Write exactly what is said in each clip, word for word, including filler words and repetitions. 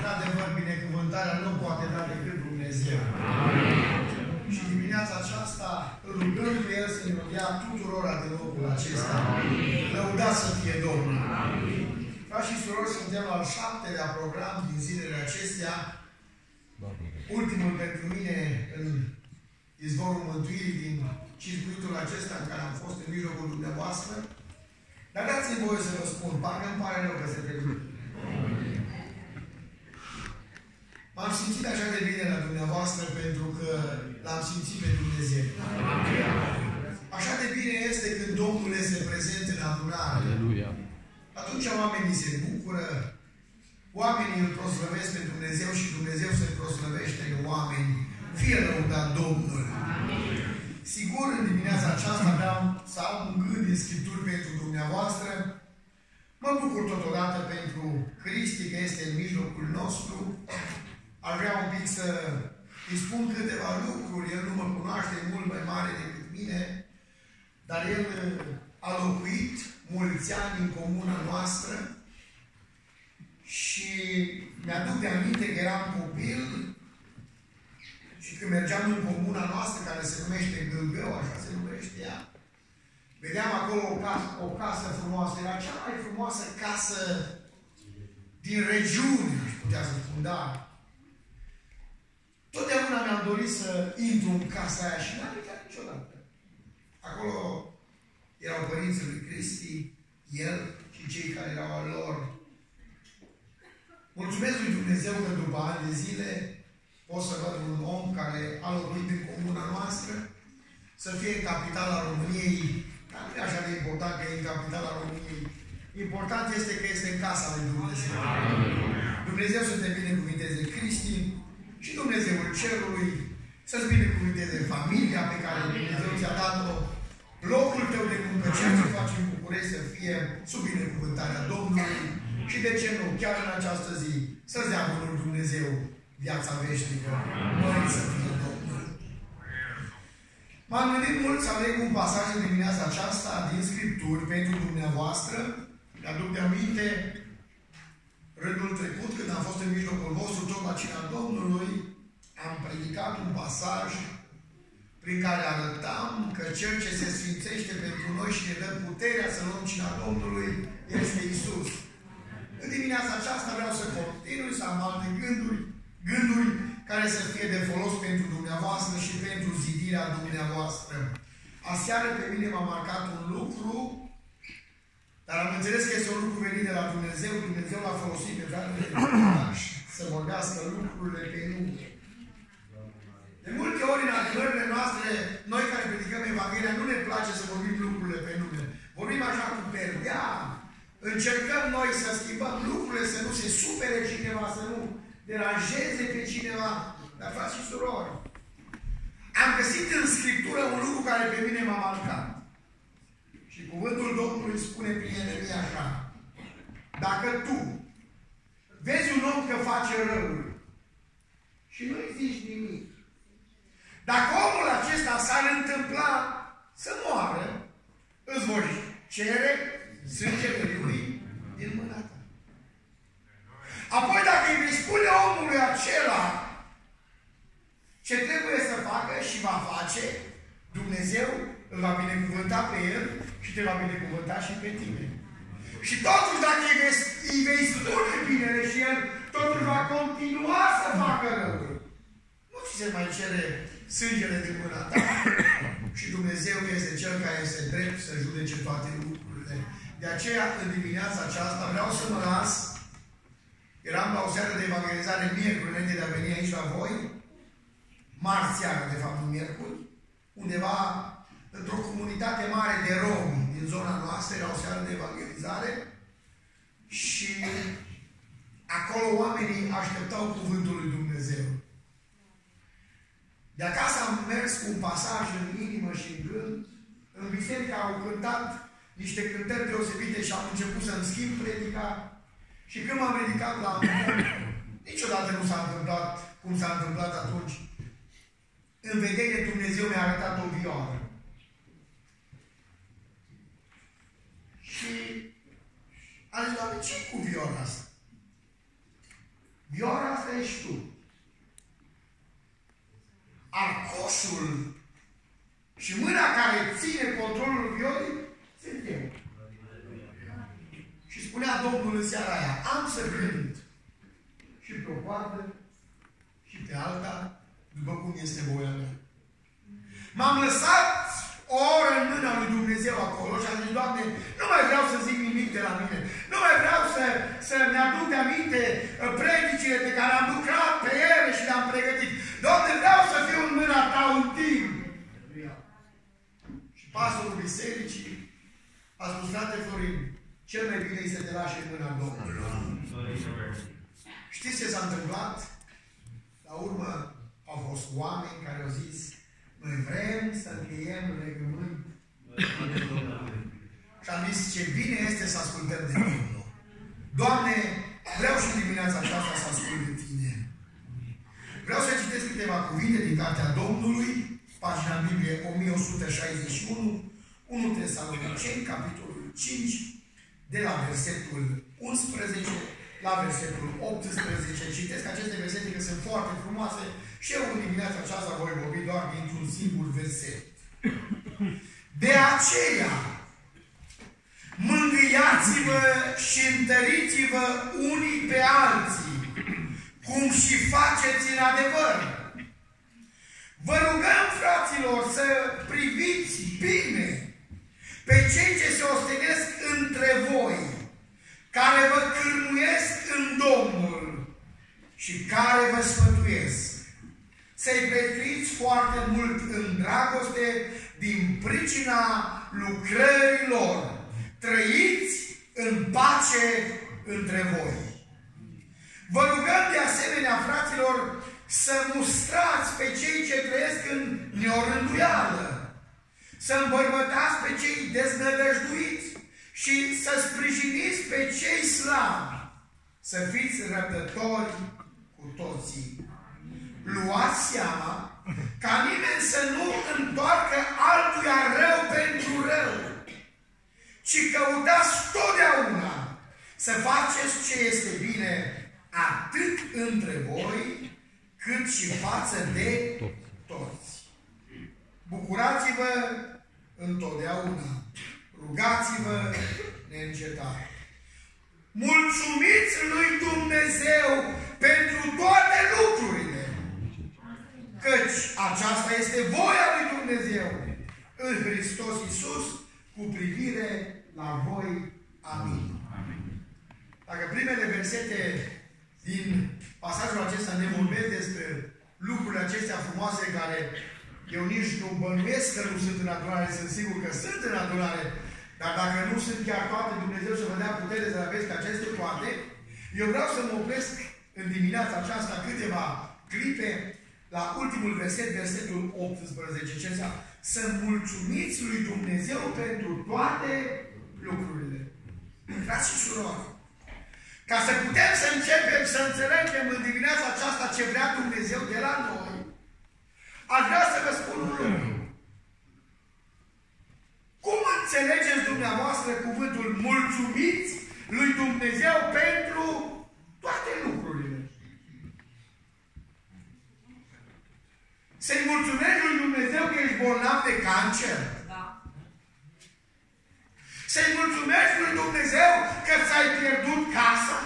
într-adevăr, binecuvântarea nu poate da decât Dumnezeu. Și dimineața aceasta îl rugăm pe El să ne dea tuturora de locul acesta. Lăudat să fie Domnul. Frați și surori, suntem la al șaptelea program din zilele acestea. Ultimul pentru mine în izvorul mântuirii din circuitul acesta în care am fost în mijlocul dumneavoastră. Dar dați-mi voie să vă spun, parcă îmi pare rău că se termină. M-am simțit așa de bine la dumneavoastră pentru că l-am simțit pe Dumnezeu. Așa de bine este când Domnul este prezent în adunare. Aleluia. Atunci oamenii se bucură, oamenii îl proslăvesc pe Dumnezeu și Dumnezeu se proslăvește în oameni. Fie lăudat Domnul. Sigur, în dimineața aceasta vreau să am un gând din Scripturi pentru dumneavoastră. Mă bucur totodată pentru Cristi, că este în mijlocul nostru. Ar vrea un pic să îi spun câteva lucruri. El nu mă cunoaște, mult mai mare decât mine, dar el a locuit mulți ani în comuna noastră și mi-aduc de aminte că eram copil și când mergeam în comuna noastră, care se numește Gâlgău, așa se numește ea, vedeam acolo o casă, o casă frumoasă. Era cea mai frumoasă casă din regiune, aș putea să spun, da. Totdeauna mi-am dorit să intru în casa aia și n-am intrat niciodată. Acolo erau părinții lui Cristi, el și cei care erau al lor. Mulțumesc lui Dumnezeu că după ani de zile pot să văd un om care a locuit în comuna noastră, să fie în capitala României. Dar nu e așa de important că e în capitala României. Important este că este în casa lui Dumnezeu. Dumnezeu să te binecuvinteze, Cristi, și Dumnezeul Cerului să-ți binecuvinteze familia pe care Dumnezeu ți-a dat-o, locul tău de muncă, ceea ce faci în București să fie sub binecuvântarea Domnului și, de ce nu, chiar în această zi, să-ți dea bunul Dumnezeu viața veșnică. Mărit să fie Domnul. M-am gândit mult să aleg un pasaj în dimineața aceasta din Scripturi pentru dumneavoastră. Mi-aduc de aminte rândul trecut, când am fost în mijlocul vostru, tot la cina Domnului, am predicat un pasaj prin care arătam că Cel ce se sfințește pentru noi și ne dă puterea să luăm cina Domnului este Iisus. În dimineața aceasta vreau să continui, să am alte gânduri, gânduri care să fie de folos pentru dumneavoastră și pentru zidirea dumneavoastră. Aseară pe mine m-a marcat un lucru, dar am înțeles că este un lucru venit de la Dumnezeu. Dumnezeu l-a folosit pe fratele să vorbească lucrurile pe nume. De multe ori în adunările noastre, noi care predicăm Evanghelia, nu ne place să vorbim lucrurile pe nume. Vorbim așa cu perdea. Încercăm noi să schimbăm lucrurile, să nu se supere cineva, să nu deranjeze pe cineva. Dar, frați și surori, am găsit în Scriptură un lucru care pe mine m-a marcat. Și cuvântul Domnului spune prin Ieremia așa: dacă tu vezi un om că face răul și nu-i zici nimic, dacă omul acesta s-ar întâmpla să moară, îți vor cere sângele lui din mâna ta. Apoi dacă îi vei spune omului acela ce trebuie să facă și va face, Dumnezeu îl va binecuvânta pe el și te va binecuvânta și pe tine. Și totuși, dacă îi vei, îi vei spune binele și el totuși va continua să facă răul, nu ți se mai cere sângele din mâna ta. Și Dumnezeu este Cel care este drept să judece toate lucrurile. De aceea, în dimineața aceasta, vreau să mă las. Eram la o seară de evangelizare miercuri, înainte de a veni aici la voi, marți seară, de fapt, nu miercuri, undeva într-o comunitate mare de romi din zona noastră, era o seară de evangelizare și acolo oamenii așteptau cuvântul lui Dumnezeu. De acasă am mers cu un pasaj în inimă și în gând. În biserică au cântat niște cântări deosebite și am început să-mi schimb predica. Și când m-am ridicat la mână, niciodată nu s-a întâmplat cum s-a întâmplat atunci. În vedere Dumnezeu mi-a arătat o vioară. Și am zis: Doamne, ce-i cu vioara asta? Vioara asta ești tu. Arcoșul și mâna care ține controlul violii sunt eu. Și spunea Domnul în seara aia, am să cânt și pe o parte și pe alta, după cum este voia mea. M-am lăsat o oră în mâna lui Dumnezeu acolo și am zis, Doamne, nu mai vreau să zic nimic de la mine. Nu mai vreau să, să-mi aduc de aminte predicile pe care am lucrat pe ele și le-am pregătit. Doamne, vreau să fiu în mâna Ta un timp. Și pastorul bisericii a spus, frate Florin, cel mai bine este să te lași în mâna Domnului. Știți ce s-a întâmplat? La urmă au fost oameni care au zis, noi vrem să încheiem legământ. Și am zis, ce bine este să ascultăm de Domnul. Doamne, vreau și dimineața aceasta să ascult de Tine. Vreau să citesc câteva cuvinte din Cartea Domnului, pagina în Biblie o mie o sută șaizeci și unu, unu Tesaloniceni, capitolul cinci, de la versetul unsprezece la versetul optsprezece. Citesc aceste versete că sunt foarte frumoase și eu în dimineața aceasta voi vorbi doar dintr-un singur verset. De aceea, mângâiați-vă și întăriți-vă unii pe alții, cum și faceți în adevăr. Vă rugăm, fraților, să priviți bine pe cei ce se ostenesc între voi, care vă cârmuiesc în Domnul și care vă sfătuiesc. Să-i prețuiți foarte mult în dragoste din pricina lucrărilor. Trăiți în pace între voi. Vă rugăm de asemenea, fraților, să mustrați pe cei ce trăiesc în neorânduială, să îmbărbătați pe cei deznădăjduiți și să sprijiniți pe cei slabi, să fiți răbdători cu toții. Luați seama ca nimeni să nu întoarcă altuia rău pentru rău, ci căutați totdeauna să faceți ce este bine atât între voi, cât și față de toți. Bucurați-vă întotdeauna. Rugați-vă neîncetat. Mulțumiți lui Dumnezeu pentru toate lucrurile, căci aceasta este voia lui Dumnezeu în Hristos Iisus cu privire la voi. Amin. Dacă primele versete din pasajul acesta ne vorbesc despre lucrurile acestea frumoase care eu nici nu bănuiesc că nu sunt în adunare, sunt sigur că sunt în adunare, dar dacă nu sunt chiar toate, Dumnezeu să vă dea putere să aveți pe aceste toate, eu vreau să mă opresc în dimineața aceasta câteva clipe la ultimul verset, versetul optsprezece, ce înseamnă să mulțumiți lui Dumnezeu pentru toate lucrurile. Frați și surori, ca să putem să începem să înțelegem în dimineața aceasta ce vrea Dumnezeu de la noi, aș vrea să vă spun un lucru. Cum înțelegeți dumneavoastră cuvântul mulțumiți lui Dumnezeu pentru toate lucrurile? Să-i mulțumești lui Dumnezeu că ești bolnav de cancer? Da. Să-i mulțumești lui Dumnezeu că ți-ai pierdut casa?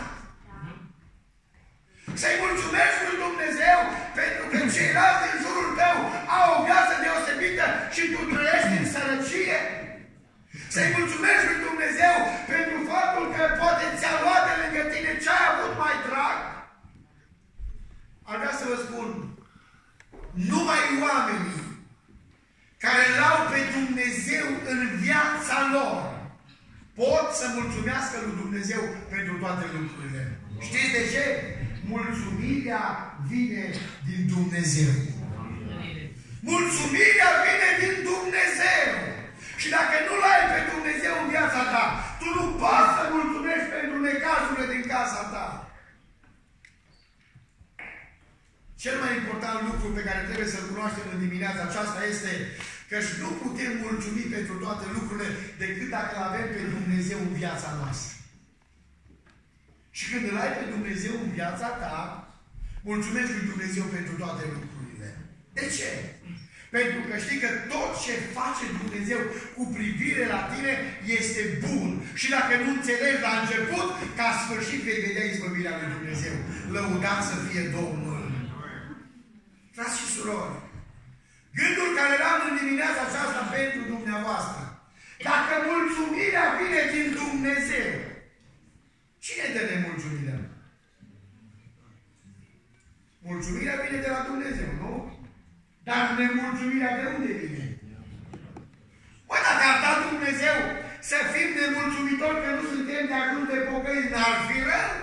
Să-i mulțumești lui Dumnezeu pentru că ceilalți din jurul tău au o viață deosebită și tu trăiești în sărăcie? Să-i mulțumești lui Dumnezeu pentru faptul că poate ți-a luat de lângă tine ce ai avut mai drag? Aș vrea să vă spun, numai oamenii care l-au pe Dumnezeu în viața lor pot să mulțumească lui Dumnezeu pentru toate lucrurile. Știți de ce? Mulțumirea vine din Dumnezeu. Mulțumirea vine din Dumnezeu. Și dacă nu-L ai pe Dumnezeu în viața ta, tu nu poți să mulțumești pentru necazurile din casa ta. Cel mai important lucru pe care trebuie să-l cunoaștem în dimineața aceasta este că nu putem mulțumi pentru toate lucrurile decât dacă îl avem pe Dumnezeu în viața noastră. Și când îl ai pe Dumnezeu în viața ta, mulțumesc lui Dumnezeu pentru toate lucrurile. De ce? Pentru că știi că tot ce face Dumnezeu cu privire la tine este bun. Și dacă nu înțelegi la început, ca sfârșit vei vedea izbăvirea lui Dumnezeu. Lăudat să fie Domnul. Frați și surori, gândul care l-am în dimineața aceasta pentru dumneavoastră, dacă mulțumirea vine din Dumnezeu, cine dă nemulțumirea? Mulțumirea vine de la Dumnezeu, nu? Dar nemulțumirea de unde vine? Bă, dacă ar da Dumnezeu să fim nemulțumitori că nu suntem de ajuns de pocăiți, n-ar fi rău?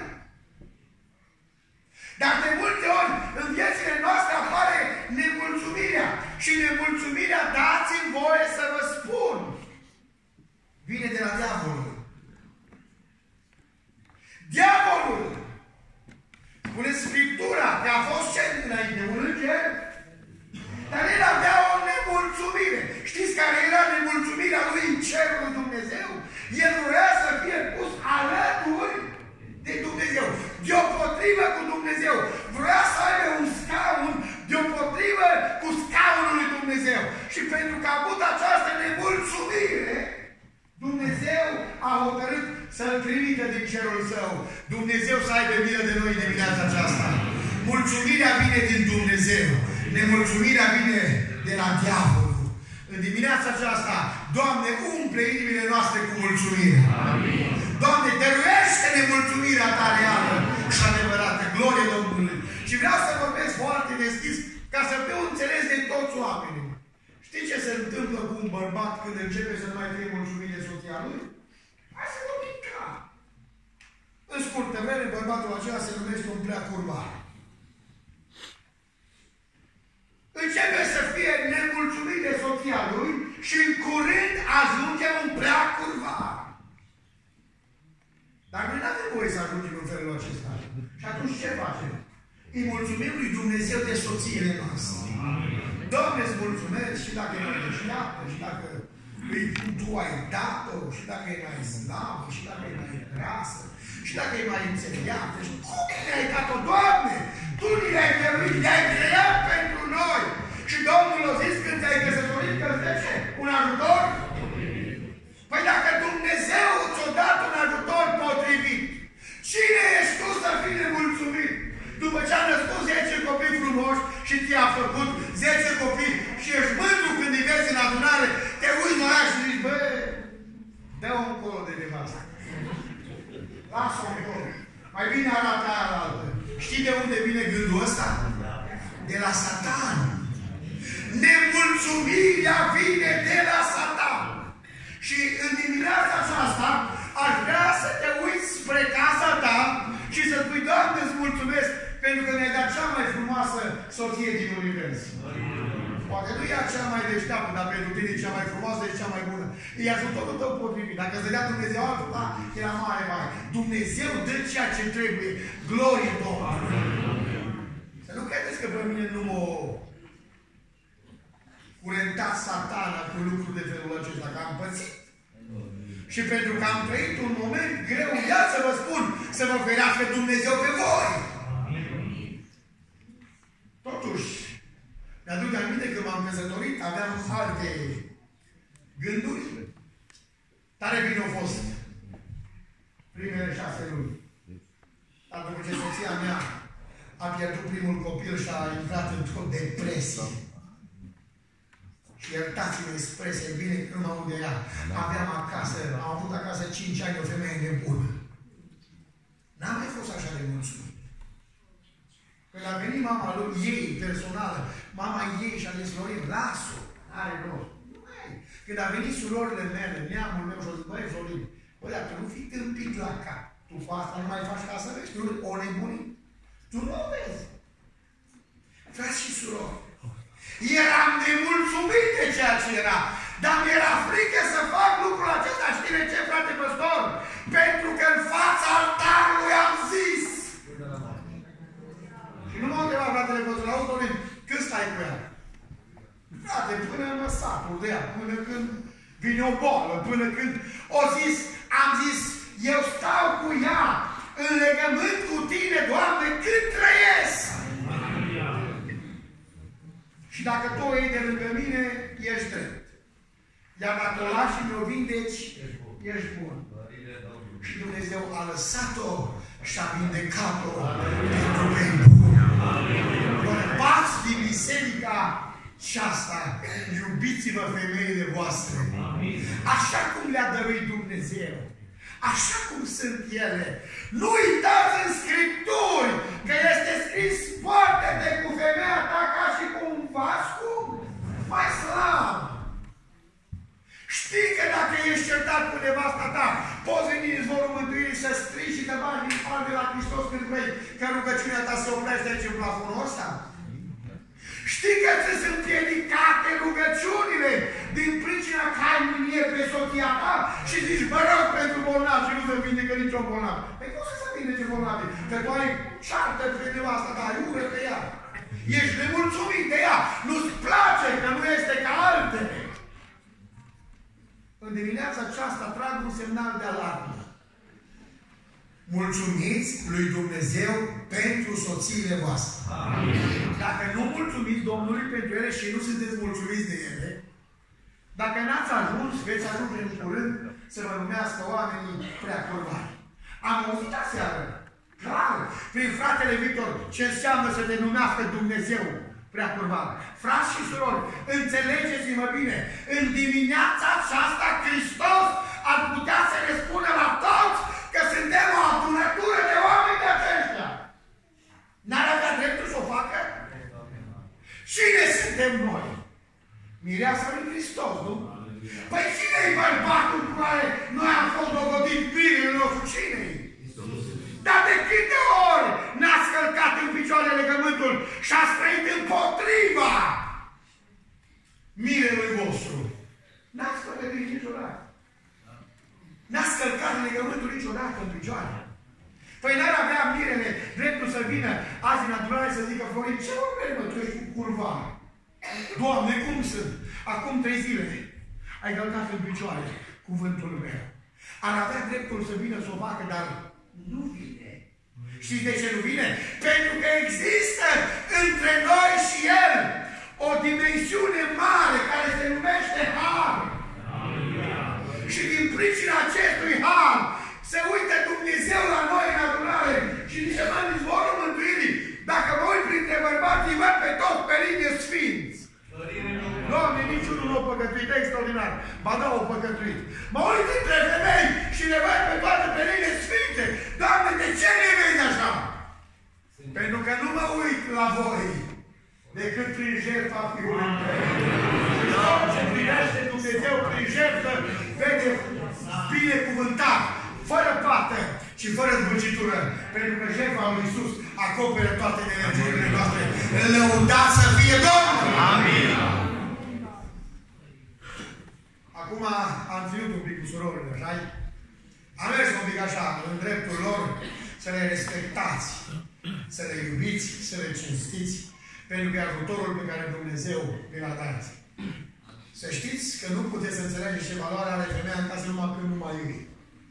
Dar de multe ori în viețile noastre apare nemulțumirea. Și nemulțumirea, dați-mi voie să vă spun, vine de la diavolul. Diavolul, spune Scriptura, că a fost ce înainte? Un înger? Dar el avea o nemulțumire. Știți care era nemulțumirea lui în cerul lui Dumnezeu? El vrea să fie pus alături de Dumnezeu, deopotrivă cu Dumnezeu. Vrea să aibă un scaun deopotrivă cu scaunul lui Dumnezeu. Și pentru că a avut această nemulțumire, Dumnezeu a hotărât să-l trimită din cerul său. Dumnezeu să aibă milă de noi dimineața aceasta. Mulțumirea vine din Dumnezeu. Nemulțumirea vine de la diavolul. În dimineața aceasta, Doamne, umple inimile noastre cu mulțumire. Amin. Doamne, dăruiește nemulțumirea ta reală și adevărată. Glorie Domnului. Și vreau să vorbesc foarte deschis ca să fiu înțeles de toți oamenii. Știi ce se întâmplă cu un bărbat când începe să nu mai fie mulțumit de soția lui? Hai să vorbim clar. În scurtă vreme, bărbatul acela se numește un prea curvar. Începe să fie nemulțumit de soția lui și în curând ajunge un prea curvar. Dar noi nu avem voie să ajungem în felul acesta. Și atunci ce facem? Îi mulțumim lui Dumnezeu de soțiile noastre. Doamne, îți mulțumesc și dacă e mai deșteaptă, și dacă îi, tu ai dat-o, și dacă e mai slavă, și dacă e mai grasă, și dacă e mai înțeleaptă. Și cum ne-ai dat-o, Doamne? Tu ne-ai dăruit, ne-ai creat pentru noi. Și Domnul a zis când te-ai căsătorit că îți dece un ajutor? Păi dacă Dumnezeu ți-a dat un ajutor potrivit, cine ești tu să fii nemulțumit? După ce a născut zece copii frumoși și ți-a făcut zece copii și ești mândru când îi vezi în adunare, te uiți la ea și zici, bă, dă-o încolo de nevastă. Lasă-o încolo. Mai bine arată aia la altă. Știi de unde vine gândul ăsta? De la Satan. Nemulțumirea vine de la Satan. Și în dimineața aceasta aș vrea să te uiți spre casa ta și să spui, Doamne, îți mulțumesc pentru că mi-ai dat cea mai frumoasă soție din univers. Poate nu e cea mai deșteaptă, dar pentru tine e cea mai frumoasă și cea mai bună. E ajutorul tău potrivit. Dacă îți dădea Dumnezeu altul, da, era mare, mare. Dumnezeu dă ceea ce trebuie. Glorie Domnului. Să nu credeți că pe mine nu mă curentat Satana cu lucruri de felul acesta, că am pățit. Și pentru că am trăit un moment greu, ia să vă spun, să vă ferească Dumnezeu pe voi. Totuși, mi-aduc aminte că m-am căsătorit, aveam alte gânduri. Tare bine au fost primele șase luni. Dar după ce soția mea a pierdut primul copil și a intrat într-o depresie. Și iertați-mă expresie, bine că nu mă aud de ea. Aveam acasă, am avut acasă cinci ani o femeie nebună. N-am mai fost așa de mulțumit. Când a venit mama lui, ei, personală, mama ei și-a zis, Florin, las-o, are rost. Când a venit surorile mele, neamul meu și-a zis, băi, Florin, băi, dar tu nu fii tâmpit la cap. Tu cu asta nu mai faci ca să vezi, tu o nebunii. Tu nu o vezi. Frați și surori, eram nemulțumit de ceea ce era, dar mi-era frică să fac lucrul acesta. Știi de ce, frate păstor? Pentru că în fața altarului am zis. Și nu m-am întrebat, fratele păstor, la auzi, când stai cu ea? Frate, până în satul de ea, până când vine o boală, până când o zis, am zis, eu stau cu ea în legământ cu Tine, Doamne, cât trăiesc. Și dacă Tu o iei de lângă mine, ești drept. Iar dacă o lași și mi-o vindeci, ești bun. Și Dumnezeu a lăsat-o și a vindecat-o pentru că e bun. Bărbați din biserica aceasta, iubiți-vă femeile voastre. Așa cum le-a dăruit Dumnezeu. Așa cum sunt ele. Nu uitați în Scripturi că este scris poate-te cu femeia ta ca și cu un vas mai slab. Știi că dacă ești certat cu nevasta ta, poți veni în izvorul mântuirii să strigi și te bagi din fan de la Hristos când vrei că rugăciunea ta se oprește aici în plafonul ăsta? Știi că ți sunt împiedicate rugăciunile din pricina că ai mânie pe soția ta și zici, mă rog pentru bolnav și nu se vindecă niciun bolnav. Păi cum să se vindece bolnavi? Că tu ai ceartă pe nevasta ta, ai ură pe ea. Ești nemulțumit de ea. Nu-ți place că nu este ca altele. În dimineața aceasta trag un semnal de alarmă. Mulțumiți lui Dumnezeu pentru soțiile voastre. Amin. Dacă nu mulțumiți Domnului pentru ele și nu sunteți mulțumiți de ele, dacă n-ați ajuns, veți ajunge în curând să vă numească oamenii prea curvari. Am auzit aseară, clar, prin fratele Victor, ce înseamnă să te numească Dumnezeu prea curvar. Frați și surori, înțelegeți-mă bine, în dimineața aceasta Hristos ar putea să ne spună la toți că suntem o adunătură de oameni de aceștia. N-ar avea dreptul să o facă? Cine suntem noi? Mireasa lui Hristos, nu? Păi cine-i bărbatul cu care noi am fost dogodit mirele nostru? Cine-i? Dar de câte ori n-ați călcat în picioare legământul și ați trăit împotriva mirelui vostru? N-ați păgătit niciodată. N-ați călcat legământul niciodată în picioare. Păi n-ar avea mirele dreptul să vină azi în adunare să zică, Florin, ce vorbești, mă, tu ești cu curvar? Doamne, cum sunt? Acum trei zile ai călcat în picioare cuvântul meu. Ar avea dreptul să vină să o facă, dar nu vine. Știți de ce nu vine? Pentru că există între noi și El o dimensiune mare care se numește har. Și din pricina acestui har se uită Dumnezeu la noi în adunare și zice, mă, în izvorul mântuirii, dacă mă uit printre bărbații, văd pe toți pe linie sfinți. Doamne, niciunul nu a păcătuit, extraordinar. Ba da, o păcătuit. Mă uit între femei și le văd pe toate pe linie sfinte. Doamne, de ce ne vezi așa? Pentru că nu mă uit la voi decât prin jertfa Fiului meu. Ce privește Dumnezeu prin jertfă, vede binecuvântat, fără pată și fără zbârcitură. Pentru că jertfa lui Iisus acoperă toate nemergirile noastre. Lăudați să fie Domnul! Amin! Acum am ținut un pic cu surorile, așa-i? Am mers un pic așa, în dreptul lor, să le respectați, să le iubiți, să le cinstiți, pentru că e ajutorul pe care Dumnezeu vi l-a dat. Să știți că nu puteți să înțelegeți ce valoare are femeia în casă numai când nu mai iubi.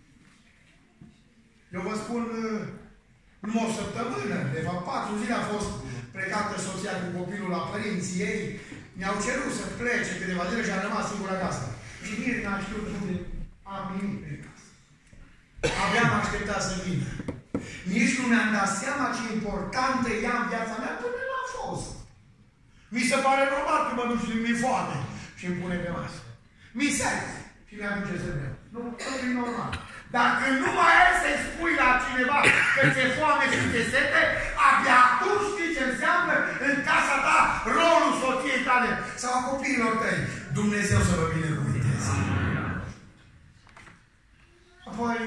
Eu vă spun, numai o săptămână, de fapt patru zile a fost plecată soția cu copilul la părinții ei, mi-au cerut să plece câteva zile și a rămas singură acasă. Și nici n-am știut unde am nimic pe casă. Abia m-am așteptat să vină. Nici nu mi-am dat seama ce importantă ea în viața mea până n-a fost. Mi se pare normal că mă duc și mi-e foame și îmi pune pe masă. Mi serve și mi-aduce să bea. Nu, nu e normal. Dar când nu mai ai să-i spui la cineva că ți-e foame și ți-e sete, abia atunci știi ce înseamnă în casa ta rolul soției tale sau a copiilor tăi. Dumnezeu să vă binecuvânteze. Apoi,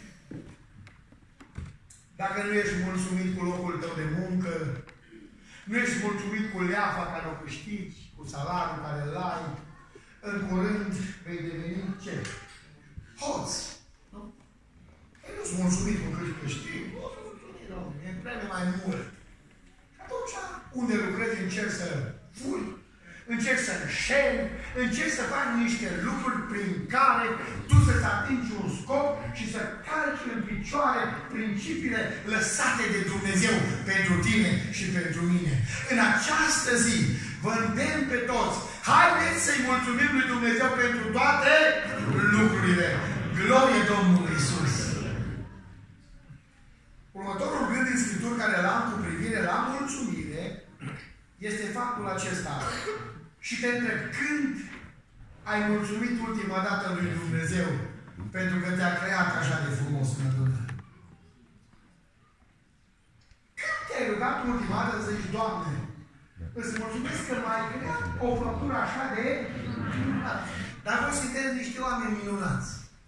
dacă nu ești mulțumit cu locul tău de muncă, nu ești mulțumit cu leafa care o câștigi, cu salariul care îl ai, în curând vei deveni ce? Hoț. Nu? Ei nu sunt mulțumit cu cât câștigi. Nu sunt mulțumit, domnule. E vreme mai mult. Și atunci, unde lucrezi, încerci să furi. încerci să înșeli, încerci să faci niște lucruri prin care tu să-ți atingi un scop și să calci în picioare principiile lăsate de Dumnezeu pentru tine și pentru mine. În această zi vă îndemn pe toți, haideți să-i mulțumim lui Dumnezeu pentru toate lucrurile. Glorie Domnului Iisus! Următorul gând din Scripturi care l-am cu privire la mulțumire este faptul acesta. Și te întreb, când ai mulțumit ultima dată lui Dumnezeu pentru că te-a creat așa de frumos în lumea? Când te-ai rugat ultima dată să zici, Doamne, îți mulțumesc că m-ai creat o făptură așa de minunată. Dar voi sunteți niște oameni minunați.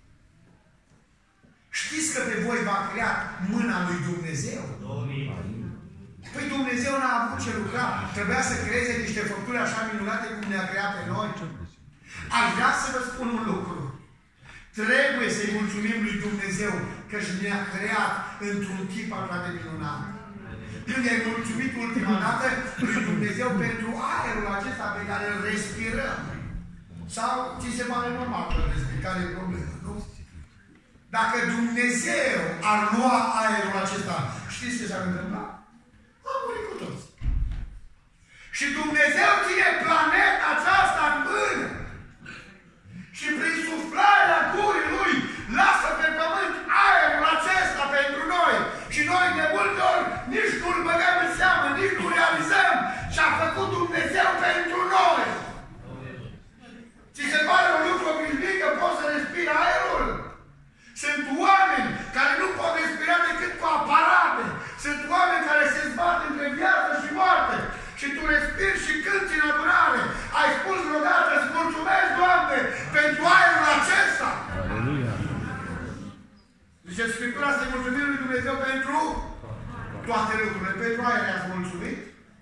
Știți că pe voi v-a creat mâna lui Dumnezeu? Păi Dumnezeu n-a avut ce lucra. Trebuia să creeze niște făpturi așa minunate cum ne-a creat pe noi. Aș vrea să vă spun un lucru. Trebuie să-i mulțumim lui Dumnezeu că ne-a creat într-un chip așa de minunat. Când ai mulțumit ultima dată lui Dumnezeu pentru aerul acesta pe care îl respirăm. Sau ți se pare normal că îl respiri, care e problema, nu? Dacă Dumnezeu ar lua aerul acesta, știți ce s-ar întâmpla? Am murit cu toți. Și Dumnezeu ține planeta aceasta în mână. Și prin suflarea gurii Lui lasă pe pământ aerul acesta pentru noi. Și noi de multe ori nici nu-l băgăm în seamă, nici nu realizăm ce a făcut Dumnezeu pentru noi. Ți se pare un lucru obișnuit că poți să respiri aerul? Sunt oameni care nu pot respira decât cu aparate. Sunt oameni care se zbat între viață și moarte. Și tu respiri și cânti în adunare. Ai spus vreodată, îți mulțumesc, Doamne, pentru aerul acesta. Aleluia. Zice Scriptura să-i mulțumim lui Dumnezeu pentru toate lucrurile. Pentru aer i-ați mulțumit?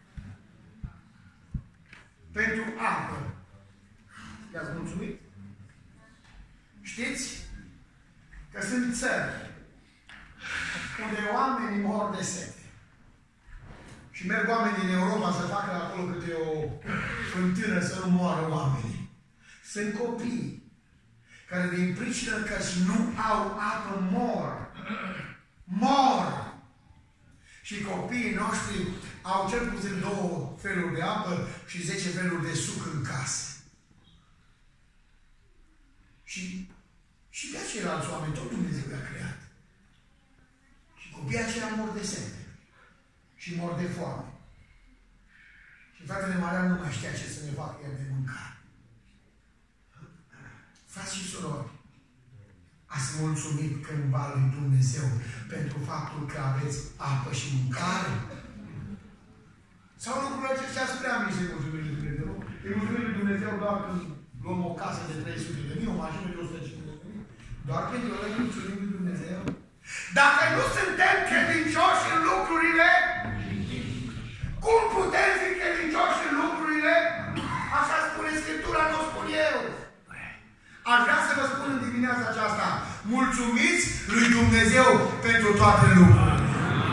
Pentru apă i-ați mulțumit? Știți că sunt țări unde oamenii mor de sete. Și merg oameni din Europa să facă acolo câte o fântână să nu moară oamenii. Sunt copii care din pricină că nu au apă mor. Mor! Și copiii noștri au cel puțin două feluri de apă și zece feluri de suc în casă. Și Și pe ceilalți oameni, tot Dumnezeu i-a creat. Și copiii aceia mor de sete. Și mor de foame. Și fratele Marian nu mai știa ce să ne facă el de mâncare. Frați și surori, ați mulțumit cândva lui Dumnezeu pentru faptul că aveți apă și mâncare? Sau lucrurile acestea sunt prea mici să-i mulțumim lui Dumnezeu? Îi mulțumim lui Dumnezeu doar când luăm o casă de trei sute de mii, o mașină de o sută cincizeci de mii. Doar pentru ăla îi mulțumim lui Dumnezeu. Dacă nu suntem credincioși în lucrurile, cum putem fi credincioși în lucrurile? Așa spune Scriptura, nu spun eu. Aș vrea să vă spun în dimineața aceasta, mulțumiți lui Dumnezeu pentru toate lucrurile.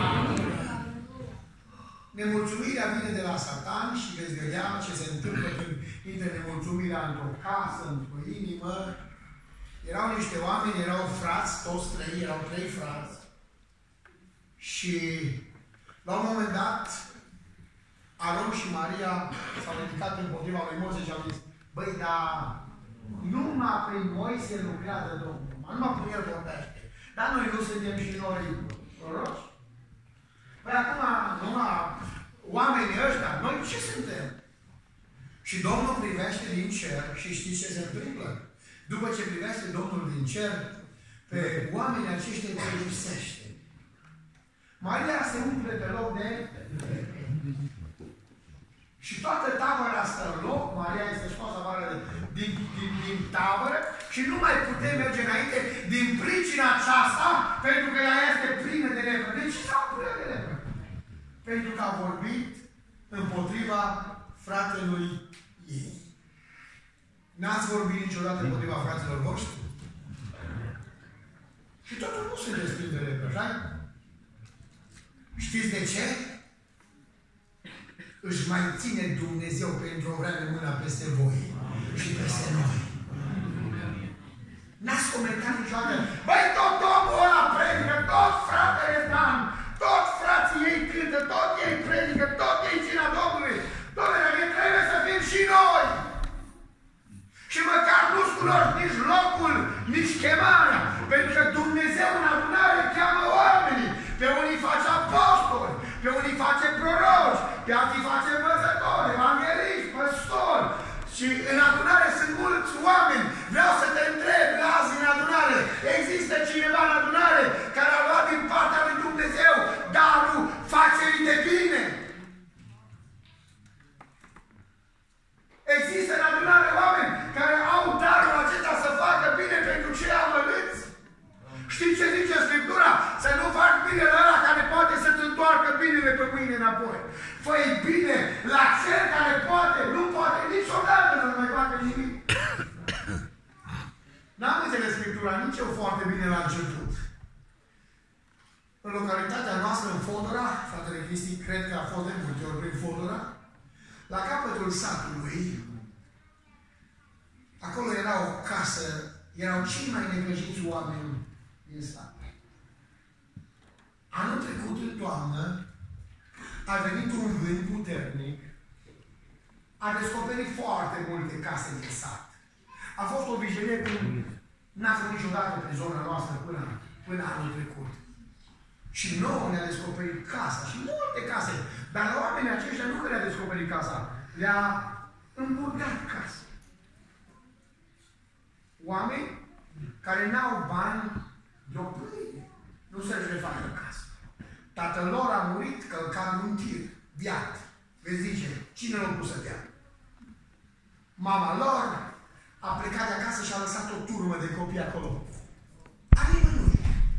Nemulțumirea vine de la Satan și veți vedea ce se întâmplă când intră nemulțumirea într-o casă, într-o inimă. Erau niște oameni, erau frați, toți trei, erau trei frați. Și la un moment dat, Aron și Maria s-au ridicat împotriva lui Moise și au zis, băi, dar numai prin Moise lucrează Domnul, numai prin el vorbește. Dar noi nu suntem și noi proroci? Păi acum, numai oamenii ăștia, noi ce suntem? Și Domnul privește din cer și știți ce se întâmplă? După ce privește Domnul din cer, pe oamenii aceștia îi lipsește. Maria se umple pe loc de... Și toată tabăra stă în loc, Maria este scoasă afară din, din, din tabără și nu mai putem merge înainte din pricina aceasta, pentru că ea este plină de lepră. De ce s-a plină de lepră? Pentru că a vorbit împotriva fratelui ei. N-ați vorbit niciodată împotriva fraților voștri? Și totul nu se desprinde de lepră, așa? Știți de ce? își mai ține Dumnezeu pentru o vreme mâna peste voi și peste noi. N-ați comentat niciodată, băi, tot omul ăla predică, tot fratele Dan, tot frații ei cântă, tot ei predică, tot ei cina Domnului. Domnule, trebuie să fim și noi. Și măcar nu-ți cunoști nici locul, nici chemarea. Pentru că Dumnezeu în adunare cheamă oamenii. Pe unii face apostoli, pe unii face proroci, pe alții face învățători, evangeliști, păstori. Și în adunare sunt mulți oameni. Vreau să te întreb, azi în adunare, există cineva în adunare care a luat din partea lui Dumnezeu darul facerii de bine? Există în adunare oameni care au darul acesta să facă bine pentru cei amăgâți? Știi ce zice Scriptura? Să nu faci bine la ăla care poate să-ți întoarcă binele pe mâine înapoi. Fă-i bine la cel care poate, nu poate niciodată să mai facă nimic. N-am înțeles Scriptura nici eu foarte bine la început. În localitatea noastră, în Fodora, fratele Cristi, cred că a fost de multe ori prin Fodora, la capătul satului, acolo era o casă, erau cei mai necăjiți oameni din sat. Anul trecut, în toamnă, a venit un vânt puternic, a descoperit foarte multe case din sat. A fost o vigilie cum n-a fost niciodată pe zona noastră până, până anul trecut. Și nouă ne-a descoperit casa și multe case. Dar la oamenii aceștia nu că le-a descoperit casa, le-a îmburgat casa. Oameni care n-au bani de o pâine, nu să-și refacă casă. Tatăl lor a murit călcat în tir, biat. Vezi zice, cine l-a pus să dea? Mama lor a plecat de acasă și a lăsat o turmă de copii acolo. A nimănui.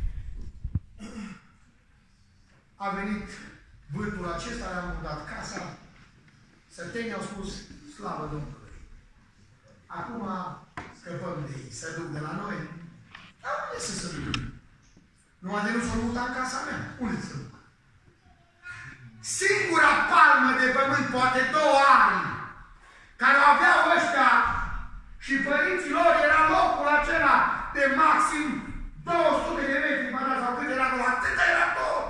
A venit vântul acesta, le-a mutat casa, sătenii au spus, slavă Domnului. Acum scăpăm de ei, să duc de la noi. Dar unde să se duc? Nu a de nu s-o muta în casa mea. Unde să duc? Singura palmă de pământ, poate două ani, care aveau ăștia și părinții lor, era locul acela de maxim două sute de metri, sau cât era acolo, atât era tot.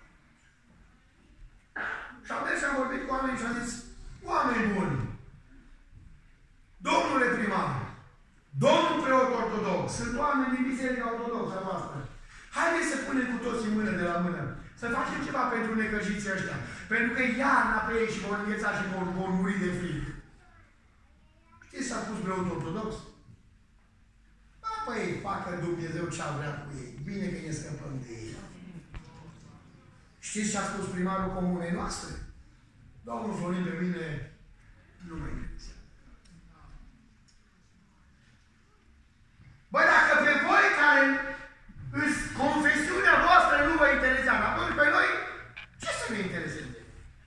Și am mers și am vorbit cu oamenii și am zis, oameni buni, domnule primar, domnul preot ortodox, sunt oameni din biserica ortodoxă voastră. Haideți să punem cu toții mână de la mână. Să facem ceva pentru necăjiții ăștia. Pentru că iarna pe ei și vor îngheța și vor, vor muri de frig. Știți s-a pus preot ortodox? Da, păi, facă Dumnezeu ce-a vrea cu ei. Bine că ne scăpăm de ei. Știți ce a spus primarul comunei noastre? Domnul Florin de mine nu mă interesează. Băi, dacă pe voi care îți confesiunea voastră nu vă interesează, atunci pe noi ce să ne intereseze?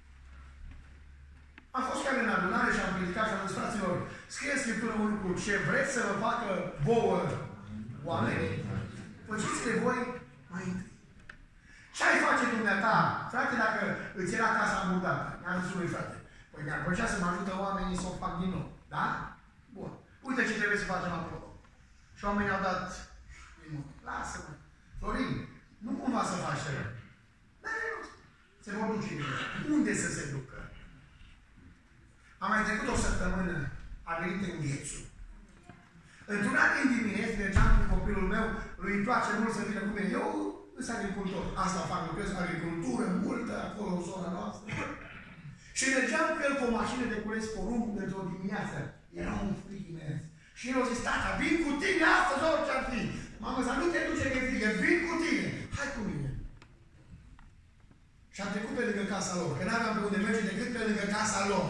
Am fost chiar în adunare și am predicat și am zis, fraților, scrie în Scriptură un lucru, ce vreți să vă facă vouă oamenii, făceți-le voi mai întâi. Ce ai face dumneata, frate, dacă îți era casa mutată? I-am zis lui frate, păi mi-ar plăcea să mă ajută oamenii să o fac din nou. Da? Bun. Uite ce trebuie să facem acolo. Și oamenii au dat din nou. Lasă-mă. Florin, nu cumva să faci rău. Dar nu. Se vor duce. Unde să se ducă? Am mai trecut o săptămână, a venit în Ghețu. Într-un an din dimineți, mergeam cu copilul meu, lui place mult să vină cu mine. Eu sunt agricultor. Asta fac, lucrez agricultură, multă, acolo, în zona noastră. Și mergeam cu el cu o mașină de cules porumb într-o dimineață. Era un frig imens. Și el a zis, tata, vin cu tine astăzi, orice ar fi. Mamă, să nu te duce că e frigă, vin cu tine. Hai cu mine. Și am trecut pe lângă casa lor, că n-aveam pe unde merge decât pe lângă casa lor.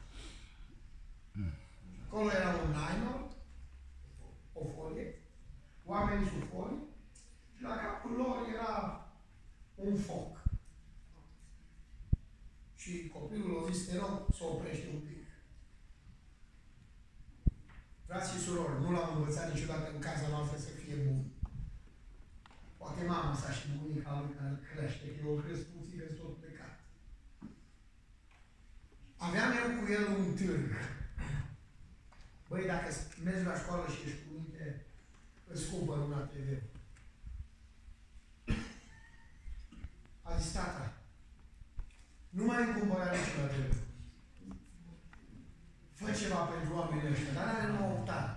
Acolo era un nylon, o folie, oamenii sub folie, și la capul lor era un foc. Și copilul a zis, te rog să oprești un pic. Frați și surori, nu l-am învățat niciodată în casa noastră să fie bun. Poate mama sa și bunica lui care îl crește, că eu o cresc puțin de tot plecat. cu el un târg. Băi, dacă mergi la școală și ești cu minte, îți cumpăr un A T V. A zis, tata, nu mai îmi cumpăra niciun A T V. Fă ceva pentru oamenii ăștia, dar are numai opt ani.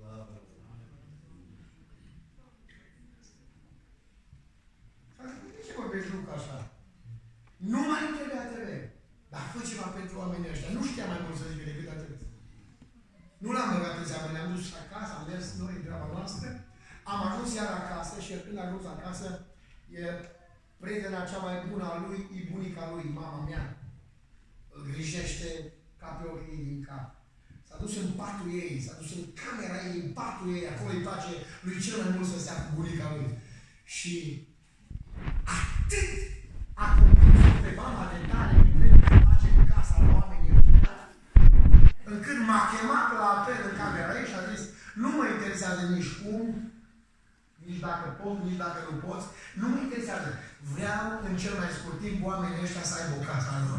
De ce vorbești, Luca, așa? Nu mai îmi trebuie A T V. Dar fă ceva pentru oamenii ăștia. Nu știa mai mult să zică decât atât. Nu l-am băgat în seamă, ne-am dus acasă, am mers noi, treaba noastră. Am ajuns iar acasă și când am ajuns acasă, e prietena cea mai bună a lui, e bunica lui, mama mea. Îl grijește ca pe ochii din cap. S-a dus în patul ei, s-a dus în camera ei, în patul ei, acolo îi place lui cel mai mult să stea cu bunica lui. Și atât a convins pe mama de tare că trebuie să face în casa la oamenii ăștia, încât m-a chemat la apel în camera ei și a zis, nu mă interesează nici cum, nici dacă pot, nici dacă nu poți, nu mă interesează. Vreau în cel mai scurt timp oamenii ăștia să aibă o casă a lor.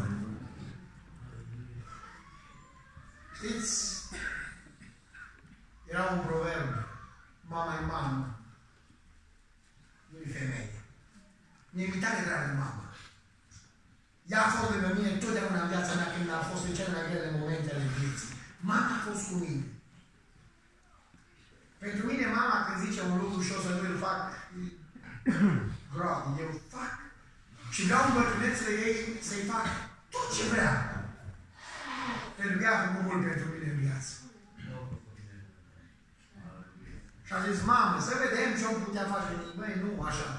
Știți? Era un proverb, mama-i mamă, nu-i femeie. Mi-e tare dragă mama. Ea a fost lângă mine totdeauna în viața mea când a fost în cele mai grele momente ale vieții. Mama a fost cu mine. Pentru mine, mama, când zice un lucru și o să nu-l fac, groaznic, eu fac. Și vreau în bătrânețele ei să-i fac tot ce vrea. Pentru că ea a făcut mult pentru mine în viață. Și a zis, mamă, să vedem ce-o putea face. Băi, nu, așa.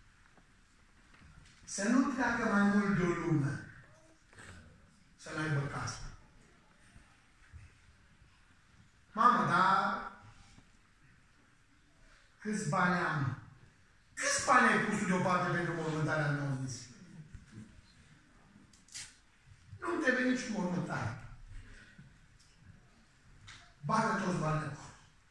Să nu treacă mai mult de o lună să n-aibă casă. Mamă, dar câți bani am? Câți bani ai pus deoparte pentru mormântarea mea, au zis? Nu-mi trebuie nici mormântare. Bagă toți banii acolo.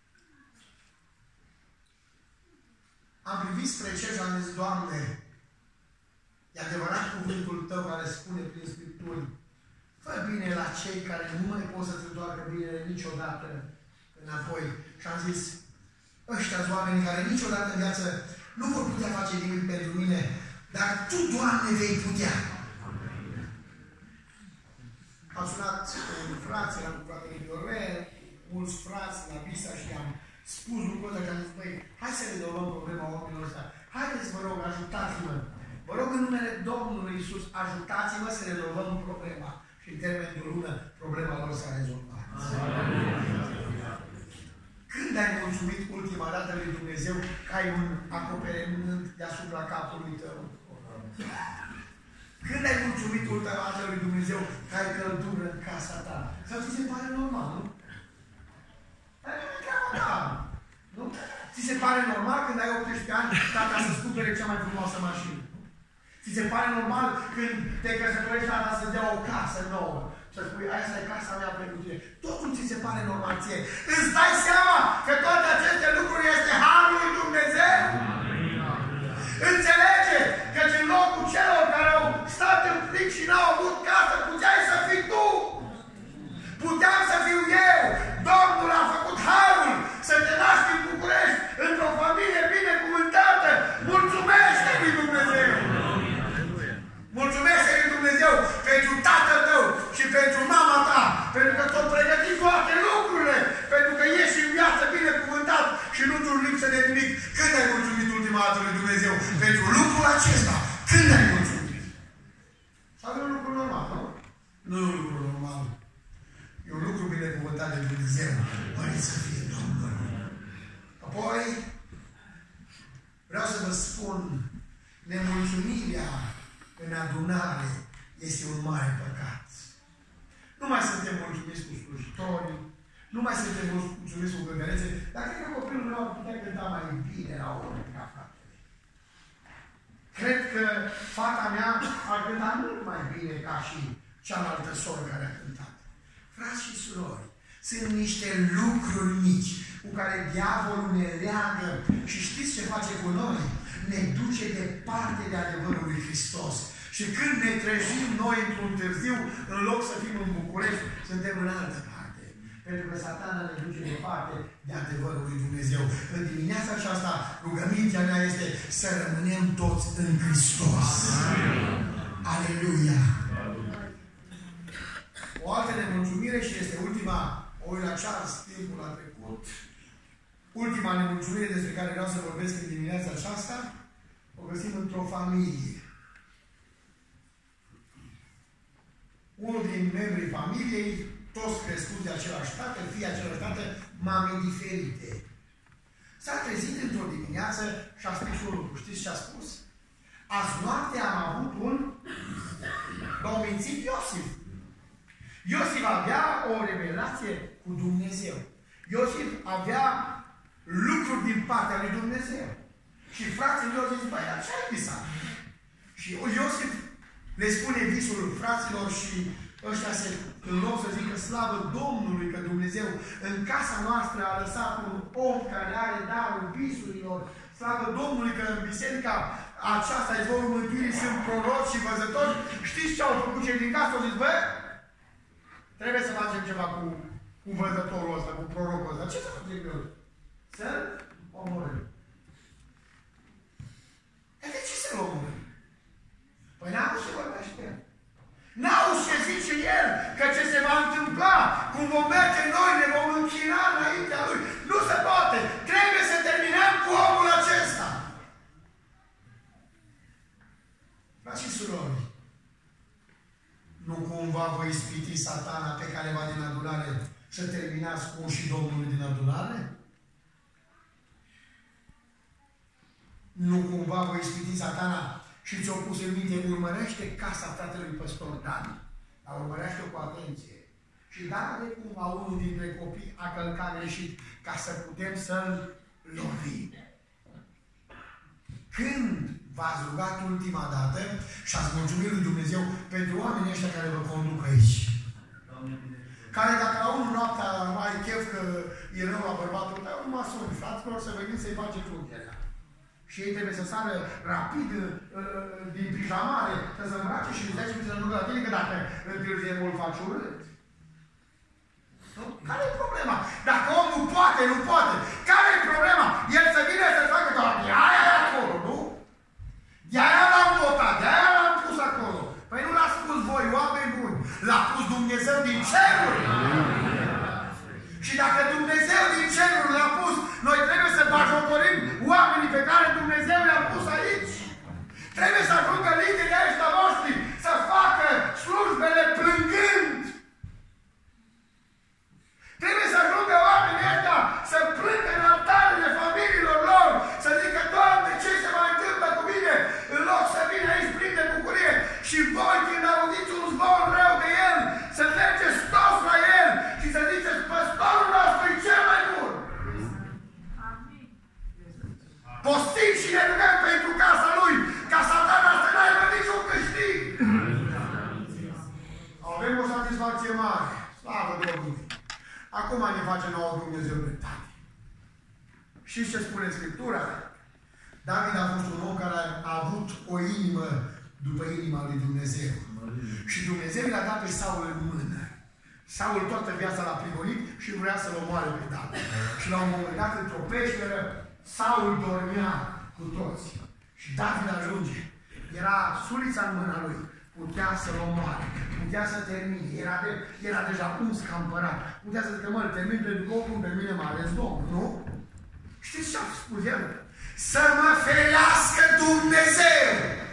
Am privit spre cer și am zis, Doamne, e adevărat cuvântul Tău care spune prin Scripturi, fă bine la cei care nu mai pot să-ți întoarcă bine niciodată înapoi. Și am zis, ăștia-s oamenii care niciodată în viață nu vor putea face nimic pentru mine, dar Tu, Doamne, vei putea. Am sunat un frați, eram cu fratele Viorel, mulți frați la Visa și am spus lucrul ăsta și am zis, băi, hai să rezolvăm problema oamenilor ăsta. Haideți, vă rog, ajutați-mă. Vă rog în numele Domnului Iisus, ajutați-mă să rezolvăm problema. Și în termen de o lună, problema lor s-a rezolvat. Când ai mulțumit ultima dată lui Dumnezeu că ai un acoperământ deasupra capului tău? Când ai mulțumit ultima dată lui Dumnezeu că ai căldură în casa ta? Sau ți se pare normal, nu? Dar nu e treaba ta, nu? Ți se pare normal când ai optsprezece ani tata să-ți cumpere cea mai frumoasă mașină? Ți se pare normal când te căsătorești tata să-ți dea o casă nouă? Să spui, asta e casa mea pentru tine. Totul ți se pare normal ție. Îți dai seama că toate aceste lucruri este harul lui Dumnezeu? Înțelege că în locul celor care au stat în fric și n-au avut casă, puteai să fii tu. Puteam să fiu eu. Domnul a făcut harul să te naști în București, într-o familie binecuvântată. Mulțumește lui Dumnezeu! Mulțumește lui Dumnezeu pentru tatăl tău și pentru mama ta, pentru că ți-au pregătit toate lucrurile, pentru că ești în viață binecuvântat și nu ți-o lipsă de nimic. Când ai mulțumit ultima dată lui Dumnezeu pentru lucrul acesta? Când ai mulțumit? Sau e un lucru normal, nu? Nu e un lucru normal. E un lucru binecuvântat de Dumnezeu. Mărit să fie Domnul. Apoi, vreau să vă spun, nemulțumirea în adunare este un mare păcat. Nu mai suntem mulțumiți cu slujitorii, nu mai suntem mulțumiți cu cântărețe, dar cred că copilul meu ar putea cânta mai bine la oră ca fratele. Cred că fata mea ar cânta mult mai bine ca și cealaltă soră care a cântat. Frați și surori, sunt niște lucruri mici cu care diavolul ne leagă și știți ce face cu noi? Ne duce departe de adevărul lui Hristos. Și când ne trezim noi într-un târziu, în loc să fim în București, suntem în altă parte. Pentru că Satana ne duce departe de adevărul lui Dumnezeu. În dimineața aceasta, rugămintea mea este să rămânem toți în Hristos. Aleluia! O altă nemulțumire și este ultima, o uit la ceas, timpul a trecut. Ultima nemulțumire despre care vreau să vorbesc în dimineața aceasta, o găsim într-o familie. Unul din membrii familiei, toți crescuți de același tată, fii același tată, mame diferite. S-a trezit într-o dimineață și a spus un lucru. Știți ce a spus? Azi noapte am avut un domințit Iosif. Iosif avea o revelație cu Dumnezeu. Iosif avea lucruri din partea lui Dumnezeu. Și frații lui au zis, băi, dar ce ai visat? Și Iosif le spune visul fraților și ăștia se, în loc să zică slavă Domnului că Dumnezeu în casa noastră a lăsat un om care are darul visurilor, slavă Domnului că în biserica aceasta, izvorul mântuirii, sunt proroci și văzători. Știți ce au făcut cei din casă? Au zis, bă, trebuie să facem ceva cu, cu văzătorul ăsta, cu prorocul ăsta. Ce să facem eu? Să-l omorâm. Dar de ce să-l omorâm? Păi n-au ce vorbește el. N-au ce zice el, că ce se va întâmpla, cum vom merge noi, ne vom închina înaintea lui. Nu se poate. Trebuie să terminăm cu omul acesta. Frați și surori, nu cumva vă ispiti Satana pe careva din adunare să terminați cu ușii Domnului din adunare? Nu cumva vă ispiti Satana și ți-o pus în minte, urmărește casa fratelui păstor Dan. Dar urmărește-o cu atenție. Și dacă cumva unul dintre copii a călcat greșit, ca să putem să-l lovim. Când v-ați rugat ultima dată și ați mulțumit lui Dumnezeu pentru oamenii ăștia care vă conduc aici? Care dacă la unul noaptea mai chef că e rău la bărbatul tău, nu mă suni, fraților, să veniți să-i faceți unghierea. Și ei trebuie să sară rapid uh, din pijamare, să se îmbrace și zece minute să nu la tine, că dacă întârzie mult faci urât. Nu? Care e problema? Dacă omul poate, nu poate. Care e problema? El să vină să facă doar de aia e acolo, nu? De aia l-am votat, de aia l-am pus acolo. Păi nu l-ați spus voi, oameni buni. L-a pus Dumnezeu din ceruri. Și dacă Dumnezeu din ceruri l-a pus, noi trebuie să bajocorim oamenii pe care Dumnezeu le-a pus aici. Trebuie să ajungă liderii ăștia noștri să facă slujbele plângând. Trebuie să ajungă oamenii ăștia să plângă în altarele familiilor lor, să zică, Doamne, ce se mai întâmplă cu mine? În loc să vină aici plin de bucurie și voi, când auziți un zbor rău de el, să mergeți toți la el și să ziceți, păstorul nostru e cel mai bun. Postim și ne rugăm pentru casa lui, ca Satana să n-aibă niciun câștig. Avem o satisfacție mare. Slavă Domnului! Acum ne face nouă Dumnezeu dreptate. Știți ce spune Scriptura? David a fost un om care a avut o inimă după inima lui Dumnezeu. Și Dumnezeu l-a dat pe Saul în mână. Saul toată viața l-a prigonit și vrea să-l omoare pe David. Și la un moment dat, într-o peșteră, Saul dormea cu toți. Și David ajunge. Era sulița în mâna lui. Putea să-l omoare. Putea să termine. Era, de, era deja uns ca împărat. Putea să zică, mă, termin pentru că oricum pe mine m-a ales Domnul, nu? Știți ce a spus el? Să mă ferească Dumnezeu!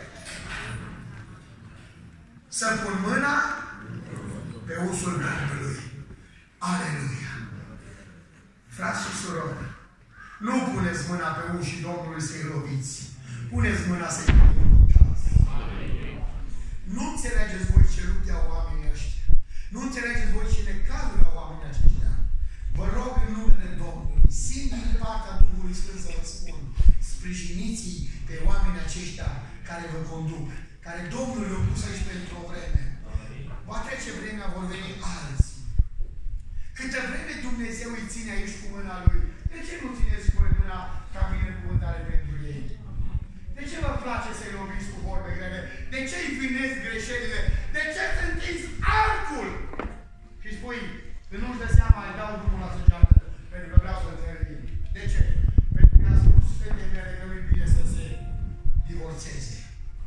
Să pun mâna pe usul Domnului. Aleluia! Frați și surori, nu puneți mâna pe ușii Domnului să-i loviți. Puneți mâna să-i mâncați. Nu înțelegeți voi ce lupte au oamenii ăștia. Nu înțelegeți voi ce necazuri au oamenii aceștia. Vă rog în numele Domnului, simt din partea Duhului Sfânt să vă spun, sprijiniți-i pe oamenii aceștia care vă conduc, care Domnul le-a pus aici pentru o vreme. Va trece vremea, vor veni alții. Câtă vreme Dumnezeu îi ține aici cu mâna Lui, de ce nu țineți cu mâna ca binecuvântare pentru ei? De ce vă place să-i loviți cu vorbe grele? De ce îi vinezi greșelile? De ce îți întinzi arcul? Și spui, când nu-și dă seama, îi dau drumul la săgeată, pentru că vreau să-l termin. De ce? Pentru că a spus fetei mele că nu-i bine să se divorțeze.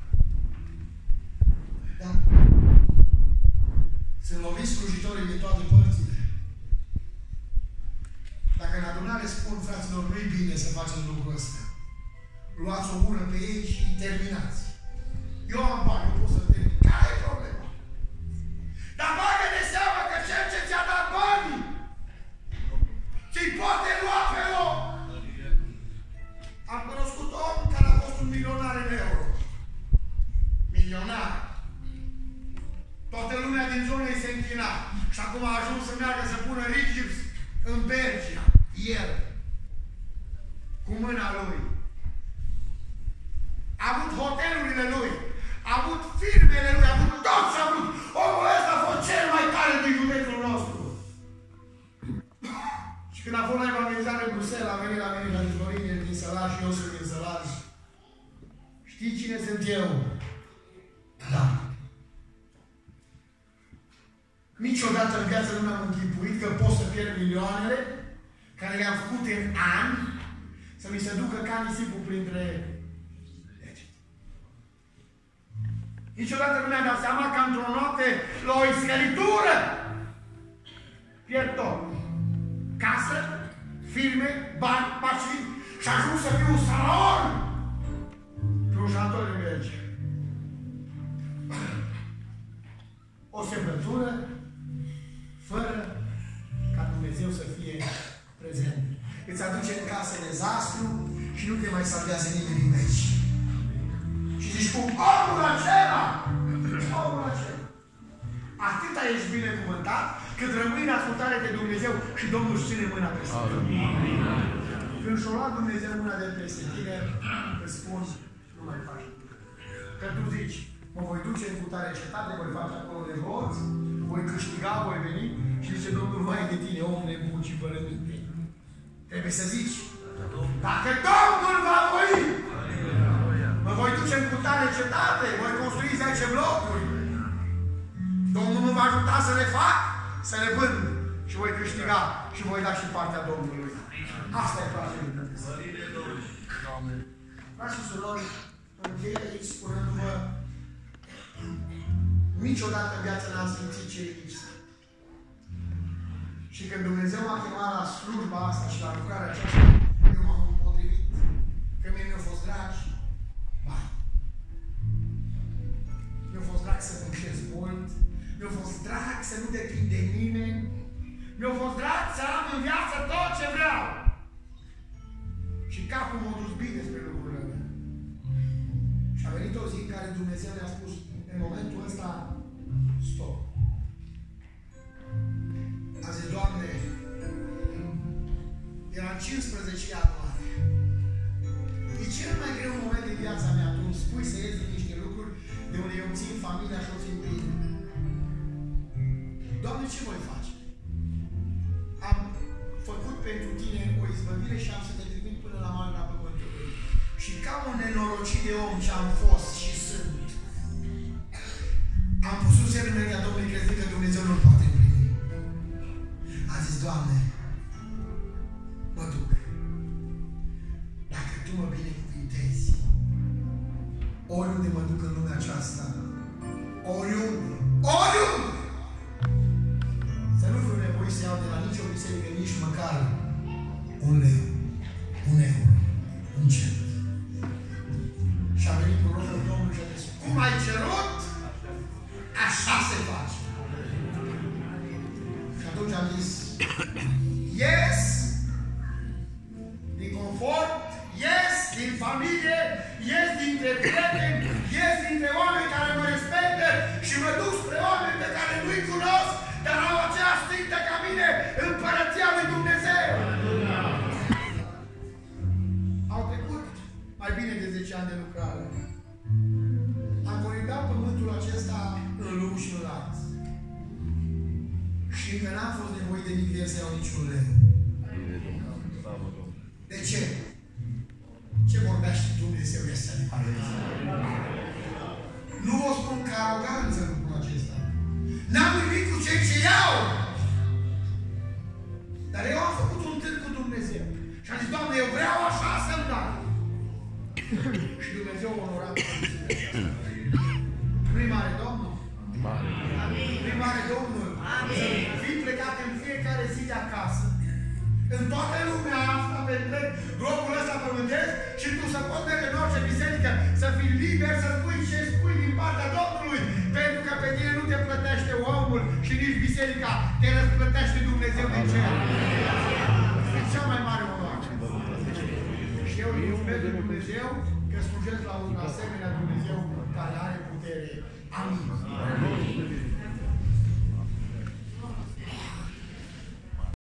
Da? Sunt loviți slujitorii de toate părțile. Dacă în adunare spun, fraților, nu-i bine să facem lucrul ăsta. Luați o bună pe ei și terminați. Eu am bani, nu pot să termin. Care e problema? Dar bagă de seama că cel ce ți-a dat banii ți-i poate lua pe loc. Am cunoscut om care a fost un milionar în euro. Milionar. Toată lumea din zonă îi se închina. Și acum a ajuns să meargă să pună rigips în Belgia. El. Cu mâna lui. A avut hotelurile lui. A avut firmele lui. A avut tot ce a avut. Omul ăsta a fost cel mai tare din județul nostru. Și când a fost la evangelizare în Bruxelles, a venit la mine la Florin din Sălaj și eu sunt din Sălaj. Știi cine sunt eu? Da. Niciodată în viață nu mi-am închipuit că pot să pierd milioanele care le-am făcut în ani să mi se ducă ca nisipul printre degete. Niciodată nu mi-am dat seama că într-o noapte, la o iscăritură, pierd tot. Casă, firme, bani, mașini și ajung să fiu un salon pe un șantor de Belgia. O semnătură fără ca Dumnezeu să fie prezent. Îți aduce în casă dezastru și nu te mai salvează nimeni din veci. Și zici cu omul acela, omul acela. Atâta ești binecuvântat cât rămâi în ascultare de Dumnezeu și Domnul își ține mâna peste tine. Când și-o lua Dumnezeu mâna de peste tine, îți spun, nu mai faci. Că tu zici, mă voi duce în cutare cetate, voi face acolo nevoți, voi câștiga, voi veni și zice Domnul, vai de tine, om nebun și fără minte. Trebuie să zici, dacă Domnul va voi, mă voi duce în cutare cetate, voi construi zece blocuri. Domnul mă va ajuta să le fac, să le vând și voi câștiga și voi da și partea Domnului. Asta e frate de Dumnezeu. Frați și surori, încheie aici spunându-vă, niciodată în viața n-am simțit ce e lipsă. Și când Dumnezeu m-a chemat la slujba asta și la lucrarea aceasta, eu m-am împotrivit. Că mie mi-a fost dragi bani. Mi-a fost drag să muncesc mult. Mi-a fost drag să nu depind de nimeni. Mi-a fost drag să am în viață tot ce vreau. Și capul m-a dus bine spre lucrurile mele. Și a venit o zi în care Dumnezeu ne-a spus, în momentul ăsta, stop. A zis, Doamne, era cincisprezece ianuarie. E cel mai greu moment din viața mea. Tu îmi spui să ies din niște lucruri de unde eu îmi țin familia și o țin bine. Doamne, ce voi face? Am făcut pentru tine o izbăvire și am să te trimit până la marginea pământului. Și ca un nenorocit de om ce am fost și sunt, am pus un semn înaintea Domnului crezând că Dumnezeu nu-l poate împlini. A zis, Doamne, mă duc. Dacă Tu mă binecuvintezi, oriunde mă duc în lumea aceasta, oriunde, oriunde, să nu fiu nevoit să iau de la nicio biserică, nici măcar un leu, un euro, un cent. Și a venit cu rogul Domnului și a zis, cum ai cerut, așa se face. Și atunci am zis, yes, din confort, yes, din familie, yes, dintre prieteni, yes, dintre oameni care mă respectă și mă duc spre oameni pe care nu-i cunosc, dar au aceeași stintă ca mine, împărăția lui Dumnezeu. Au trecut mai bine de zece ani de lucrare. Am colindat pământul acesta în lung și în lat. Și încă n-am fost nevoit de nicăieri să iau niciun leu. De ce? Ce vorbea și Dumnezeu este adevărat? Nu vă ca aroganță lucrul acesta. N-am nimic cu cei ce iau. Dar eu am făcut un târg cu Dumnezeu. Și am zis, Doamne, eu vreau așa să-mi dai. Și Dumnezeu a onorat. Nu-i mare Domnul? Mare. Nu-i mare Domnul? Să fii plecat în fiecare zi de acasă. În toată lumea asta, pe întreg globul ăsta pământesc, și tu să poți merge în orice biserică, să fii liber, să spui ce spui din partea Domnului, pentru că pe tine nu te plătește omul și nici biserica, te răsplătește Dumnezeu din cer. E cea mai mare onoare. Și eu îi mulțumesc lui Dumnezeu că slujesc la un asemenea Dumnezeu care are putere. Amin.